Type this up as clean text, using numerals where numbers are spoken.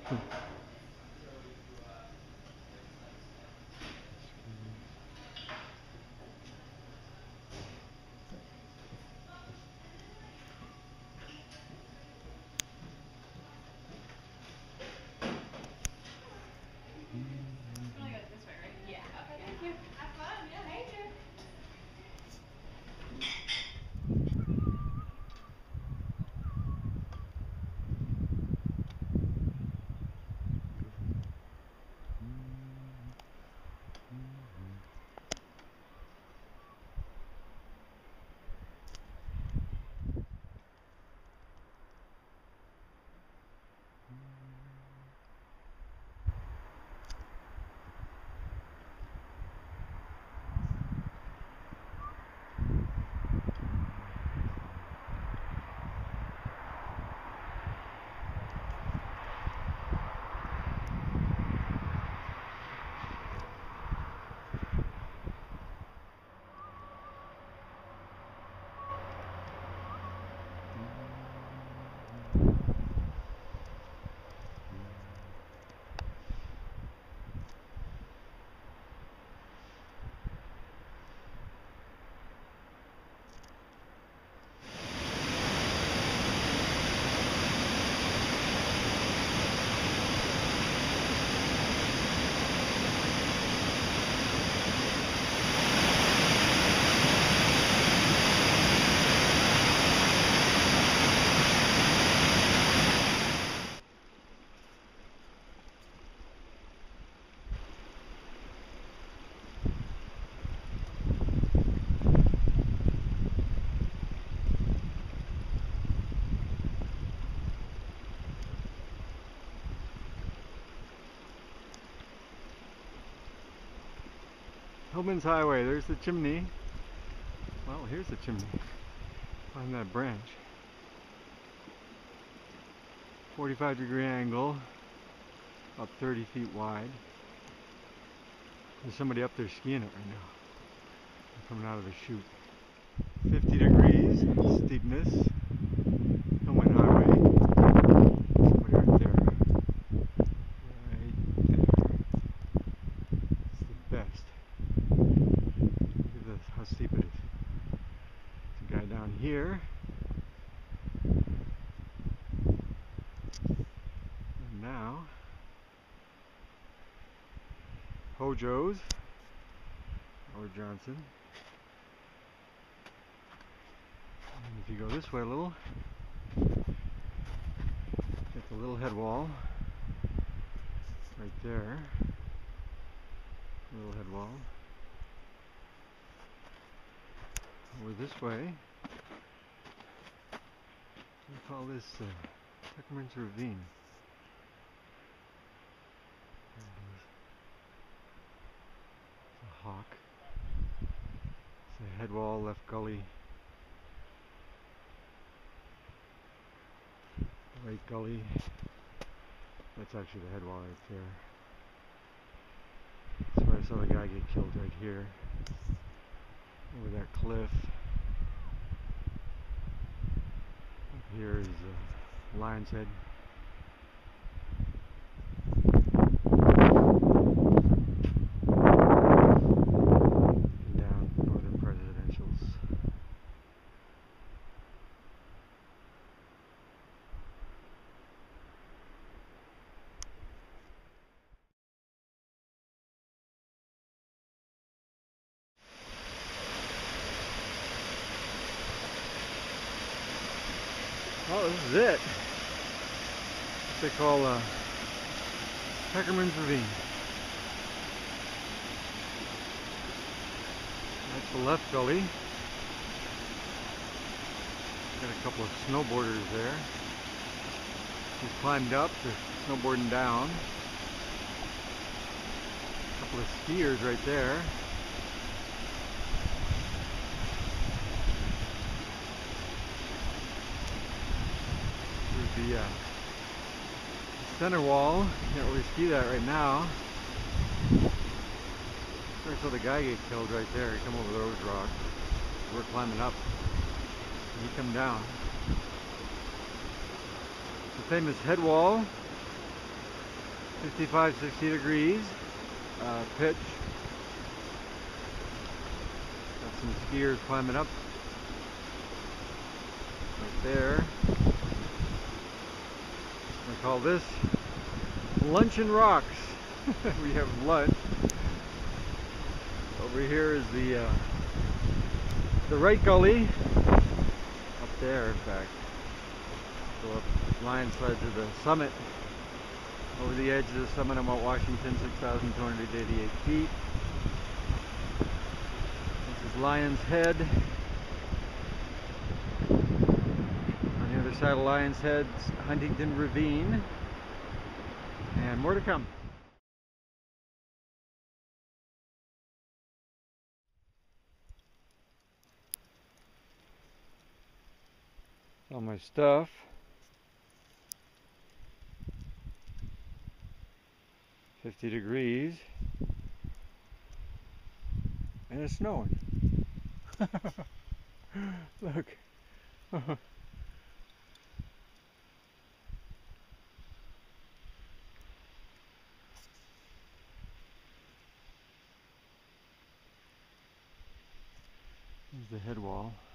Hillman's Highway, there's the chimney. Well, here's the chimney on that branch. 45-degree angle, about 30 feet wide. There's somebody up there skiing it right now. They're coming out of the chute. 50 degrees steepness. Hillman Highway. Somebody right there. Right there. It's the best. Look at this, how steep it is. There's a guy down here. And now, Hojo's, Howard Johnson. And if you go this way a little, get the little head wall right there. Little head wall. Over this way, we call this Tuckerman's Ravine. There it is. It's a hawk. It's a head wall, left gully, right gully. That's actually the head wall right there. That's where I saw the guy get killed, right here. Over that cliff. Up here is Lion's Head. And down Northern Presidentials. Oh, this is it. What they call Tuckerman's Ravine. That's the left gully. Got a couple of snowboarders there. He's climbed up, they're snowboarding down. A couple of skiers right there. The center wall, can't really see that right now. I saw the guy get killed right there. He come over those rocks. We're climbing up. And he come down. The famous head wall 55, 60 degrees pitch. Got some skiers climbing up right there. I call this Luncheon Rocks. We have lunch. Over here is the right gully. Up there, in fact. Go up line sled to the summit. Over the edge of the summit of Mount Washington, 6,288 feet. This is Lion's Head. On the other side of Lion's Head's Huntington Ravine. And more to come. All my stuff. $50 and it's snowing. Look. There's the head wall.